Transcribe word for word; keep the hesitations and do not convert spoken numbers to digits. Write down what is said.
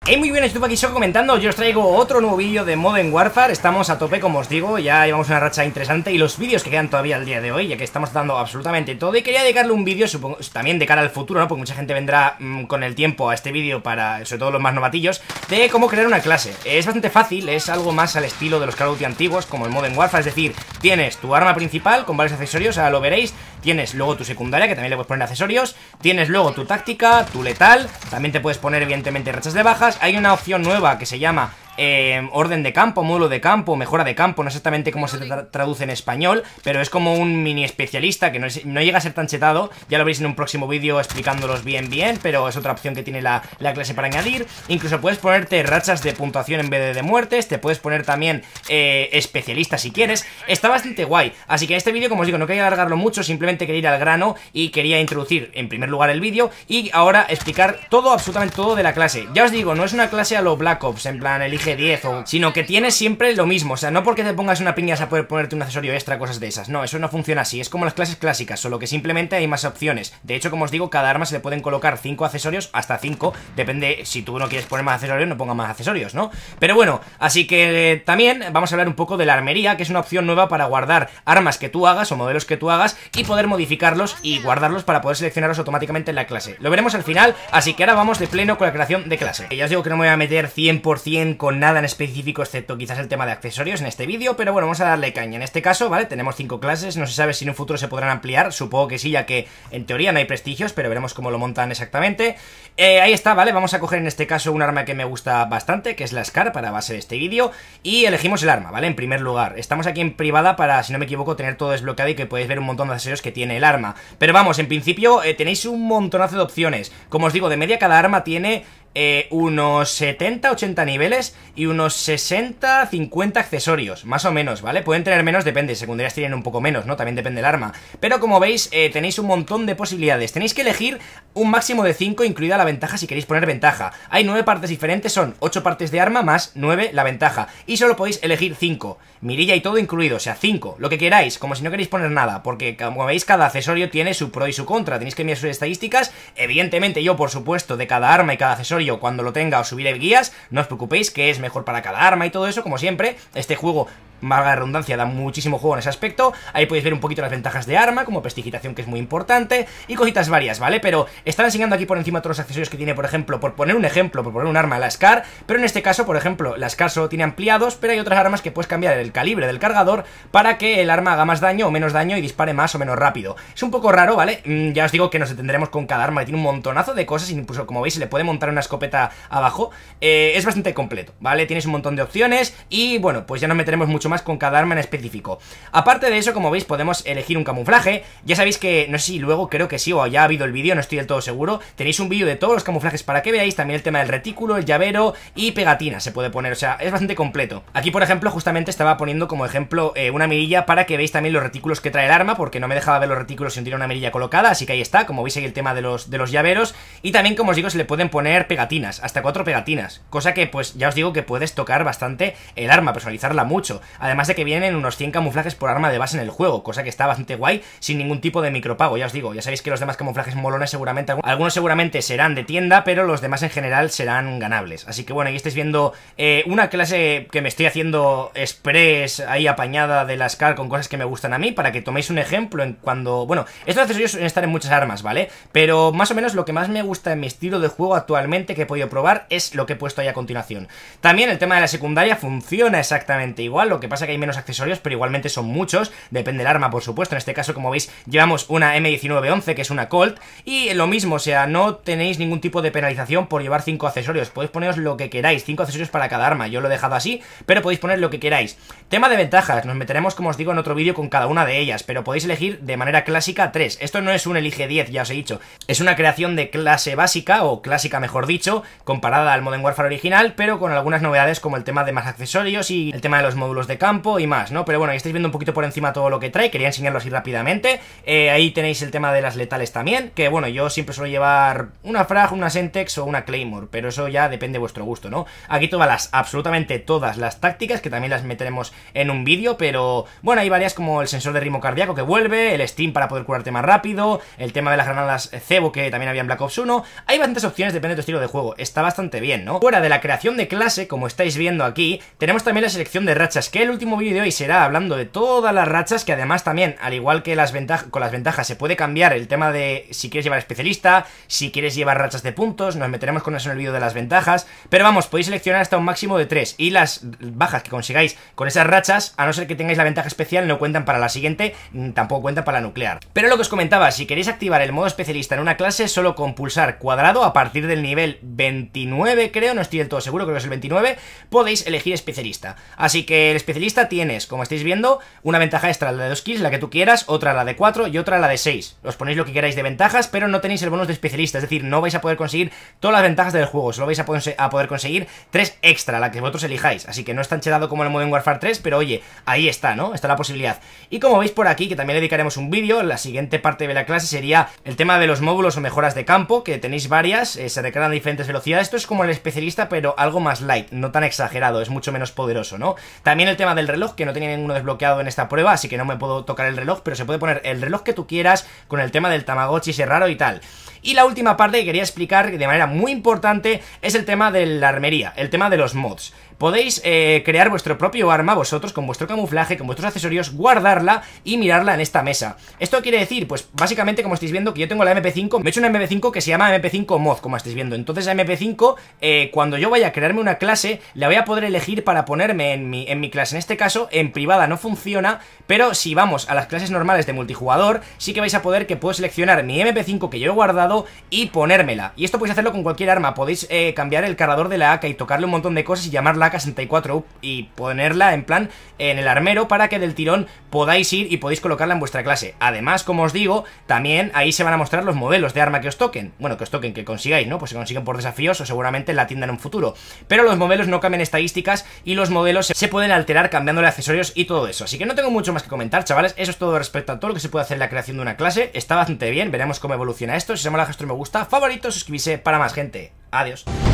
Hey, muy bien, estoy aquí Shoko comentando. Yo os traigo otro nuevo vídeo de Modern Warfare. Estamos a tope, como os digo, ya llevamos una racha interesante. Y los vídeos que quedan todavía al día de hoy, ya que estamos dando absolutamente todo. Y quería dedicarle un vídeo, supongo, también de cara al futuro, ¿no? Porque mucha gente vendrá mmm, con el tiempo a este vídeo para, sobre todo los más novatillos, de cómo crear una clase. Es bastante fácil, es algo más al estilo de los Call of Duty antiguos, como el Modern Warfare. Es decir, tienes tu arma principal con varios accesorios, ahora lo veréis. Tienes luego tu secundaria, que también le puedes poner accesorios. Tienes luego tu táctica, tu letal. También te puedes poner, evidentemente, rachas de bajas. Hay una opción nueva que se llama Eh, orden de campo, módulo de campo, mejora de campo, no sé exactamente cómo se tra traduce en español, pero es como un mini especialista que no, es, no llega a ser tan chetado. Ya lo veréis en un próximo vídeo explicándolos bien bien, pero es otra opción que tiene la, la clase para añadir. Incluso puedes ponerte rachas de puntuación en vez de, de muertes. Te puedes poner también eh, especialista si quieres. Está bastante guay, así que en este vídeo, como os digo, no quería alargarlo mucho, simplemente quería ir al grano y quería introducir en primer lugar el vídeo y ahora explicar todo, absolutamente todo de la clase. Ya os digo, no es una clase a lo Black Ops, en plan elige diez, o, sino que tienes siempre lo mismo. O sea, no porque te pongas una piña vas a poder ponerte un accesorio extra, cosas de esas. No, eso no funciona así, es como las clases clásicas, solo que simplemente hay más opciones. De hecho, como os digo, cada arma se le pueden colocar cinco accesorios, hasta cinco, depende, si tú no quieres poner más accesorios, no ponga más accesorios, ¿no? Pero bueno, así que eh, también vamos a hablar un poco de la armería, que es una opción nueva para guardar armas que tú hagas o modelos que tú hagas y poder modificarlos y guardarlos para poder seleccionarlos automáticamente en la clase. Lo veremos al final, así que ahora vamos de pleno con la creación de clase. Ya os digo que no me voy a meter cien por cien con nada en específico, excepto quizás el tema de accesorios en este vídeo, pero bueno, vamos a darle caña. En este caso, ¿vale? Tenemos cinco clases, no se sabe si en un futuro se podrán ampliar, supongo que sí, ya que en teoría no hay prestigios, pero veremos cómo lo montan exactamente. Eh, ahí está, ¿vale? Vamos a coger en este caso un arma que me gusta bastante, que es la Scar, para base de este vídeo, y elegimos el arma, ¿vale? En primer lugar, estamos aquí en privada para, si no me equivoco, tener todo desbloqueado y que podéis ver un montón de accesorios que tiene el arma. Pero vamos, en principio eh, tenéis un montonazo de opciones. Como os digo, de media cada arma tiene Eh, unos setenta ochenta niveles y unos sesenta cincuenta accesorios, más o menos, ¿vale? Pueden tener menos, depende, secundarias tienen un poco menos, ¿no? También depende del arma. Pero como veis, eh, tenéis un montón de posibilidades. Tenéis que elegir un máximo de cinco, incluida la ventaja si queréis poner ventaja. Hay nueve partes diferentes, son ocho partes de arma más nueve la ventaja. Y solo podéis elegir cinco, mirilla y todo incluido, o sea, cinco, lo que queráis, como si no queréis poner nada, porque como veis, cada accesorio tiene su pro y su contra. Tenéis que mirar sus estadísticas. Evidentemente yo, por supuesto, de cada arma y cada accesorio, cuando lo tenga os subiré guías, no os preocupéis, que es mejor para cada arma y todo eso, como siempre. Este juego, valga la redundancia, da muchísimo juego en ese aspecto. Ahí podéis ver un poquito las ventajas de arma, como prestigitación, que es muy importante, y cositas varias, ¿vale? Pero están enseñando aquí por encima todos los accesorios que tiene, por ejemplo, por poner un ejemplo, por poner un arma, la Scar. Pero en este caso, por ejemplo, la Scar solo tiene ampliados, pero hay otras armas que puedes cambiar el calibre del cargador para que el arma haga más daño o menos daño y dispare más o menos rápido. Es un poco raro, ¿vale? Mm, ya os digo que nos detendremos con cada arma, que tiene un montonazo de cosas, incluso, como veis, se le puede montar una escopeta abajo. eh, Es bastante completo, ¿vale? Tienes un montón de opciones y, bueno, pues ya nos meteremos mucho más con cada arma en específico. Aparte de eso, como veis, podemos elegir un camuflaje. Ya sabéis que, no sé si luego, creo que sí, o ya ha habido el vídeo, no estoy del todo seguro. Tenéis un vídeo de todos los camuflajes para que veáis, también el tema del retículo, el llavero y pegatina se puede poner, o sea, es bastante completo. Aquí, por ejemplo, justamente estaba poniendo como ejemplo eh, una mirilla para que veáis también los retículos que trae el arma, porque no me dejaba ver los retículos si no tiene una mirilla colocada, así que ahí está, como veis, ahí el tema de los, de los llaveros. Y también, como os digo, se le pueden poner pegatinas, hasta cuatro pegatinas, cosa que, pues, ya os digo que puedes tocar bastante el arma, personalizarla mucho, además de que vienen unos cien camuflajes por arma de base en el juego, cosa que está bastante guay, sin ningún tipo de micropago. Ya os digo, ya sabéis que los demás camuflajes molones seguramente, algunos seguramente serán de tienda, pero los demás en general serán ganables. Así que bueno, ahí estáis viendo eh, una clase que me estoy haciendo express ahí apañada de la Scar con cosas que me gustan a mí, para que toméis un ejemplo en cuando... Bueno, estos accesorios suelen estar en muchas armas, ¿vale? Pero más o menos lo que más me gusta en mi estilo de juego actualmente que he podido probar es lo que he puesto ahí a continuación. También el tema de la secundaria funciona exactamente igual, lo que pasa que hay menos accesorios, pero igualmente son muchos, depende del arma, por supuesto. En este caso, como veis, llevamos una M diecinueve once, que es una Colt, y lo mismo, o sea, no tenéis ningún tipo de penalización por llevar cinco accesorios, podéis poneros lo que queráis, cinco accesorios para cada arma, yo lo he dejado así, pero podéis poner lo que queráis. Tema de ventajas, nos meteremos, como os digo, en otro vídeo con cada una de ellas, pero podéis elegir de manera clásica tres. Esto no es un elige diez, ya os he dicho, es una creación de clase básica, o clásica mejor dicho, comparada al Modern Warfare original, pero con algunas novedades como el tema de más accesorios y el tema de los módulos de de campo y más, ¿no? Pero bueno, ahí estáis viendo un poquito por encima todo lo que trae, quería enseñarlo así rápidamente. eh, Ahí tenéis el tema de las letales también, que bueno, yo siempre suelo llevar una frag, una Sentex o una Claymore, pero eso ya depende de vuestro gusto, ¿no? Aquí todas las, absolutamente todas las tácticas, que también las meteremos en un vídeo, pero bueno, hay varias como el sensor de ritmo cardíaco que vuelve, el Steam para poder curarte más rápido, el tema de las granadas cebo que también había en Black Ops uno. Hay bastantes opciones, depende de tu estilo de juego, está bastante bien, ¿no? Fuera de la creación de clase, como estáis viendo aquí, tenemos también la selección de rachas, que el último vídeo de hoy será hablando de todas las rachas, que además también, al igual que las ventajas, con las ventajas se puede cambiar el tema de si quieres llevar especialista, si quieres llevar rachas de puntos, nos meteremos con eso en el vídeo de las ventajas, pero vamos, podéis seleccionar hasta un máximo de tres, y las bajas que consigáis con esas rachas, a no ser que tengáis la ventaja especial, no cuentan para la siguiente, tampoco cuentan para la nuclear. Pero lo que os comentaba, si queréis activar el modo especialista en una clase, solo con pulsar cuadrado a partir del nivel veintinueve, creo, no estoy del todo seguro, creo que es el veintinueve, podéis elegir especialista. Así que el especialista tienes, como estáis viendo, una ventaja extra, la de dos kills, la que tú quieras, otra la de cuatro y otra la de seis. Os ponéis lo que queráis de ventajas, pero no tenéis el bonus de especialista, es decir, no vais a poder conseguir todas las ventajas del juego, solo vais a poder, a poder conseguir tres extra, la que vosotros elijáis. Así que no es tan chetado como en el Modern Warfare tres, pero oye, ahí está, ¿no? Está la posibilidad. Y como veis por aquí, que también le dedicaremos un vídeo, la siguiente parte de la clase sería el tema de los módulos o mejoras de campo, que tenéis varias, eh, se recargan a diferentes velocidades. Esto es como el especialista, pero algo más light, no tan exagerado, es mucho menos poderoso, ¿no? También el tema del reloj, que no tenía ninguno desbloqueado en esta prueba, así que no me puedo tocar el reloj, pero se puede poner el reloj que tú quieras, con el tema del Tamagotchi ese raro y tal. Y la última parte que quería explicar de manera muy importante es el tema de la armería, el tema de los mods. Podéis eh, crear vuestro propio arma vosotros, con vuestro camuflaje, con vuestros accesorios, guardarla y mirarla en esta mesa. ¿Esto quiere decir? Pues básicamente, como estáis viendo, que yo tengo la M P cinco, me he hecho una M P cinco que se llama M P cinco Mod, como estáis viendo. Entonces la M P cinco, eh, cuando yo vaya a crearme una clase, la voy a poder elegir para ponerme en mi, en mi clase. En este caso, en privada no funciona, pero si vamos a las clases normales de multijugador, sí que vais a poder que puedo seleccionar mi M P cinco que yo he guardado y ponérmela. Y esto podéis hacerlo con cualquier arma, podéis eh, cambiar el cargador de la A K y tocarle un montón de cosas y llamarla A K sesenta y cuatro y ponerla en plan en el armero para que del tirón podáis ir y podéis colocarla en vuestra clase. Además, como os digo, también ahí se van a mostrar los modelos de arma que os toquen. Bueno, que os toquen, que consigáis, ¿no? Pues se consiguen por desafíos o seguramente en la tienda en un futuro. Pero los modelos no cambian estadísticas y los modelos se pueden alterar cambiándole accesorios y todo eso. Así que no tengo mucho más que comentar, chavales. Eso es todo respecto a todo lo que se puede hacer en la creación de una clase. Está bastante bien, veremos cómo evoluciona esto. Si os mola, dejar me gusta, favorito, suscribirse para más gente. Adiós.